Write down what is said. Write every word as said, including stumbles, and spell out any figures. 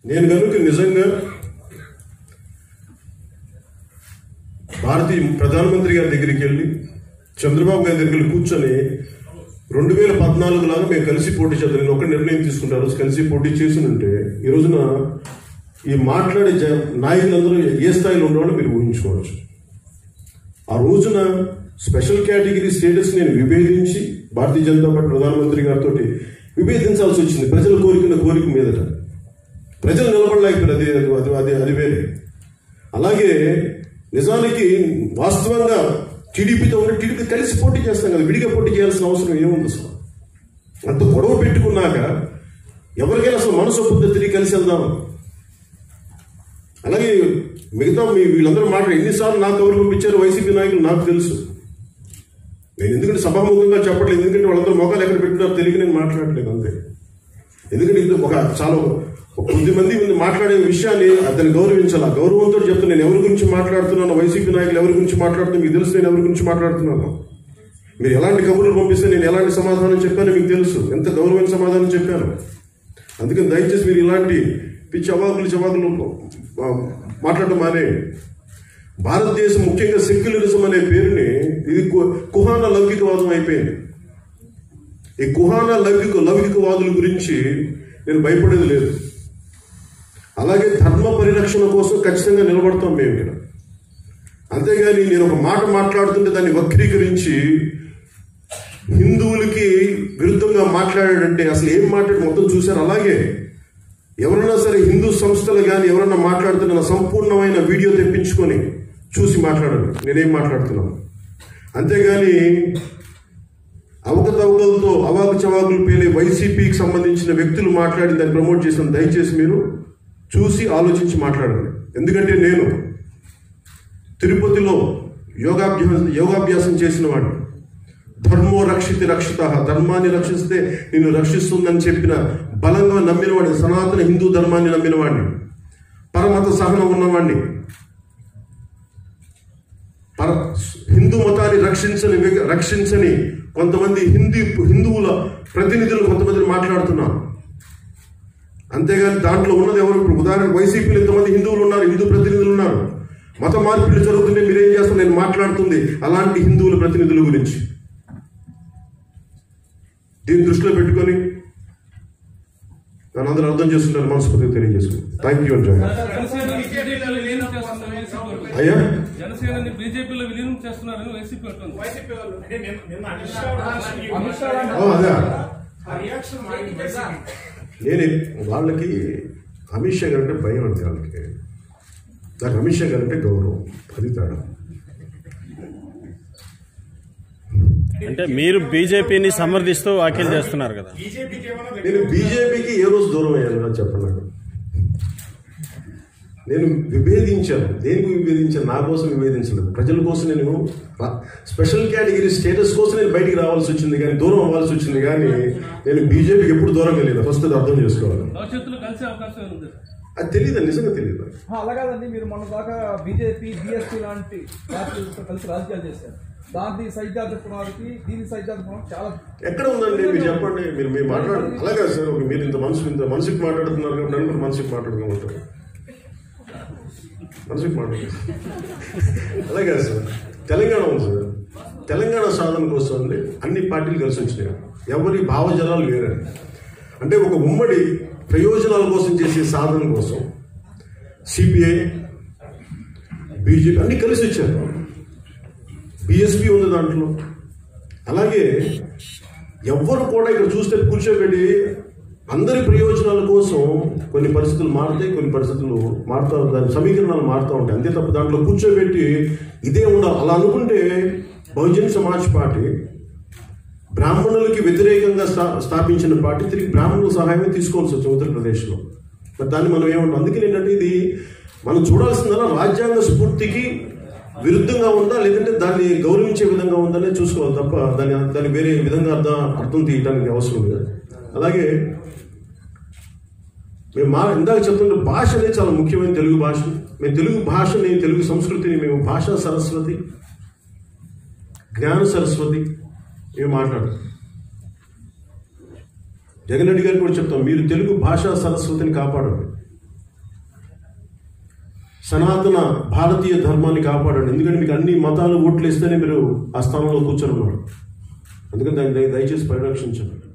నేను కనుక నిజంగా భారతీయ ప్రధానమంత్రి గారి దగ్గరికి వెళ్ళి చంద్రబాబు గారి దగ్గరికి కూర్చొని రెండు వేల పద్నాలుగు లాగా మేము కలిసి పోటీ చేద్దాం, నేను ఒక నిర్ణయం తీసుకుంటారు కలిసి పోటీ చేసినంటే ఈ రోజున ఈ మాట్లాడే నాయకులందరూ ఏ స్థాయిలో ఉండవాలో మీరు ఊహించుకోవచ్చు. ఆ రోజున స్పెషల్ కేటగిరీ స్టేటస్ నేను విభేదించి భారతీయ జనతా పార్టీ ప్రధానమంత్రి గారితో విభేదించాల్సి వచ్చింది. ప్రజలు కోరికల కోరిక మీదట ప్రజలు నిలబడలేకపోయారు. అది అది అది అది వేరే. అలాగే నిజానికి వాస్తవంగా టీడీపీతో ఉంటే టీడీపీ కలిసి పోటీ చేస్తాం కదా, విడిగా పోటీ చేయాల్సిన అవసరం ఏముంది అసలు? అంత గొడవ పెట్టుకున్నాక ఎవరికైనా అసలు మనసు ఒప్పుద్దో తిరిగి కలిసి వెళ్దాం. అలాగే మిగతా మీ వీళ్ళందరూ మాట్లాడి ఎన్నిసార్లు నాకు ఎవరు పంపించారు వైసీపీ నాయకులు నాకు తెలుసు. నేను ఎందుకంటే సభాముఖంగా చెప్పట్లేదు, ఎందుకంటే వాళ్ళందరూ మొఖాలు ఎక్కడ పెట్టినారో తెలియక నేను మాట్లాడలేదు అంతే. ఎందుకంటే ఇది ఒక చాలా కొద్ది మంది మాట్లాడే విషయాన్ని అతన్ని గౌరవించాలి. ఆ గౌరవంతో చెప్తాను. నేను ఎవరి గురించి మాట్లాడుతున్నాను, వైసీపీ నాయకులు ఎవరి గురించి మాట్లాడుతున్నాను మీకు తెలుసు, నేను ఎవరి గురించి మాట్లాడుతున్నాను. మీరు ఎలాంటి కబుర్లు పంపిస్తే నేను ఎలాంటి సమాధానం చెప్పానో మీకు తెలుసు, ఎంత గౌరవమైన సమాధానం చెప్పాను. అందుకని దయచేసి మీరు ఇలాంటి పిచ్చి అవాకులు చవాకులు మాట్లాడటం మానే. భారతదేశం ముఖ్యంగా సెక్యులరిజం అనే పేరుని ఇది కుహాన లౌకికవాదం అయిపోయింది. ఈ కుహాన లౌకిక లౌకికవాదుల గురించి నేను భయపడేది లేదు. అలాగే ధర్మ పరిరక్షణ కోసం ఖచ్చితంగా నిలబడతాం మేము ఇక్కడ. అంతేగాని నేను ఒక మాట మాట్లాడుతుంటే దాన్ని వక్రీకరించి హిందువులకి విరుద్ధంగా మాట్లాడాడంటే అసలు ఏం మాట్లాడి మొత్తం చూశారు. అలాగే ఎవరైనా సరే హిందూ సంస్థలు కానీ ఎవరన్నా మాట్లాడుతున్న సంపూర్ణమైన వీడియో తెప్పించుకొని చూసి మాట్లాడండి నేనేం మాట్లాడుతున్నాను. అంతేగాని అవకతవకలతో అవాకు చవాకులు పేలే వైసీపీకి సంబంధించిన వ్యక్తులు మాట్లాడి దాన్ని ప్రమోట్ చేసిన దయచేసి మీరు చూసి ఆలోచించి మాట్లాడండి. ఎందుకంటే నేను తిరుపతిలో యోగాభ్యాసం యోగాభ్యాసం చేసిన వాడిని. ధర్మో రక్షితి రక్షిత, ధర్మాన్ని రక్షిస్తే నిన్ను రక్షిస్తుందని చెప్పిన బలంగా నమ్మిన వాడిని, సనాతన హిందూ ధర్మాన్ని నమ్మిన వాడిని, పరమత సహనం ఉన్నవాడిని. పర హిందూ మతాన్ని రక్షించని రక్షించని కొంతమంది హిందీ హిందువుల ప్రతినిధులు కొంతమంది మాట్లాడుతున్నారు. అంతేగాని దాంట్లో ఉన్నది ఎవరు? ఇప్పుడు ఉదాహరణ వైసీపీలో ఇంతమంది హిందువులు ఉన్నారు, హిందూ ప్రతినిధులు ఉన్నారు. మత మార్పిడి జరుగుతుంటే మీరేం చేస్తారు? నేను మాట్లాడుతుంది అలాంటి హిందువుల ప్రతినిధుల గురించి. దీన్ని దృష్టిలో పెట్టుకొని నన్ను అందరూ అర్థం చేస్తున్నారు, మనస్ఫూర్తిగా తెలియజేసుకున్నాను. థ్యాంక్ యూ అండి. అయ్యా బీజేపీలో విలీనం చేస్తున్నారని వైసీపీ నేను వాళ్ళకి అమిత్ షా గారు అంటే భయం అండి. వాళ్ళకి నాకు అమిత్ షా గారు అంటే గౌరవం, అది తేడా. అంటే మీరు బీజేపీని సమర్థిస్తూ వ్యాఖ్యలు చేస్తున్నారు కదా. నేను బీజేపీకి ఏ రోజు దూరం అయ్యాను చెప్పండి నాకు. నేను విభేదించాను. దేనికి విభేదించాను? నా కోసం విభేదించలేదు, ప్రజల కోసం. నేను స్పెషల్ కేటగిరీ స్టేటస్ కోసం నేను బయటికి రావాల్సి వచ్చింది కానీ దూరం అవ్వాల్సి వచ్చింది కానీ నేను బీజేపీకి ఎప్పుడు దూరం కలిగలేదు. ఫస్ట్ అది అర్థం చేసుకోవాలి. అది తెలియదు, నిజంగా తెలియదు. అలాగదండి, మీరు మొన్న దాకా బీజేపీ బీఎస్పీ లాంటి పార్టీలతో కలిసి రాజకీయాలు చేశారు. దాన్ని సైద్ధాంతపురానికి దీని సైద్ధాంతపురం చాలా ఎక్కడ ఉందండి? మీరు చెప్పండి. మీరు మీరు మాట్లాడు. అలాగే సార్, మీరు ఇంత మనసు ఇంత మనసుకి మాట్లాడుతున్నారు కాబట్టి నన్ను కూడా మనసుకి మాట్లాడుకోమంటారు. మనసుకి మాట్లాడు. అలాగే సార్, తెలంగాణ ఉంది సార్. తెలంగాణ సాధన కోసం అండి అన్ని పార్టీలు కలిసి వచ్చినాయి. ఎవరి భావజలాలు వేరండి. అంటే ఒక ఉమ్మడి ప్రయోజనాల కోసం చేసే సాధన కోసం సిపిఐ, బీజేపీ అన్ని కలిసి వచ్చారు. బిఎస్పీ ఉంది దాంట్లో. అలాగే ఎవ్వరు కూడా ఇక్కడ చూస్తే కూర్చోబెట్టి అందరి ప్రయోజనాల కోసం కొన్ని పరిస్థితులు మారుతాయి, కొన్ని పరిస్థితులు మారుతూ దాని సమీకరణాలు మారుతూ ఉంటాయి. అంతే తప్ప దాంట్లో కూర్చోబెట్టి ఇదే ఉండాలి అలా అనుకుంటే బహుజన్ సమాజ్ పార్టీ బ్రాహ్మణులకి వ్యతిరేకంగా స్థా స్థాపించిన పార్టీ తిరిగి బ్రాహ్మణుల సహాయమే తీసుకోవాల్సి వచ్చింది ఉత్తరప్రదేశ్లో. మరి దాన్ని మనం ఏమంటాం? అందుకని ఏంటంటే ఇది మనం చూడాల్సిందల్లా రాజ్యాంగ స్ఫూర్తికి విరుద్ధంగా ఉందా లేదంటే దాన్ని గౌరవించే విధంగా ఉందనే చూసుకోవాలి తప్ప దాన్ని దాన్ని వేరే విధంగా అర్థం అర్థం తీయడానికి అవసరం లేదు. అలాగే మేము మా ఇందాక చెప్తుంటే భాష అనేది చాలా ముఖ్యమైన తెలుగు భాష. మేము తెలుగు భాషని, తెలుగు సంస్కృతిని మేము భాషా సరస్వతి, జ్ఞాన సరస్వతి మేము మాట్లాడతాం. జగన్ రెడ్డి గారికి కూడా చెప్తాం, మీరు తెలుగు భాషా సరస్వతిని కాపాడండి. సనాతన భారతీయ ధర్మాన్ని కాపాడండి. ఎందుకంటే మీకు అన్ని మతాలు ఓట్లు ఇస్తేనే మీరు ఆ స్థానంలో కూర్చొని ఉన్నారు. అందుకని దాన్ని దయ- దయచేసి పరిరక్షించండి.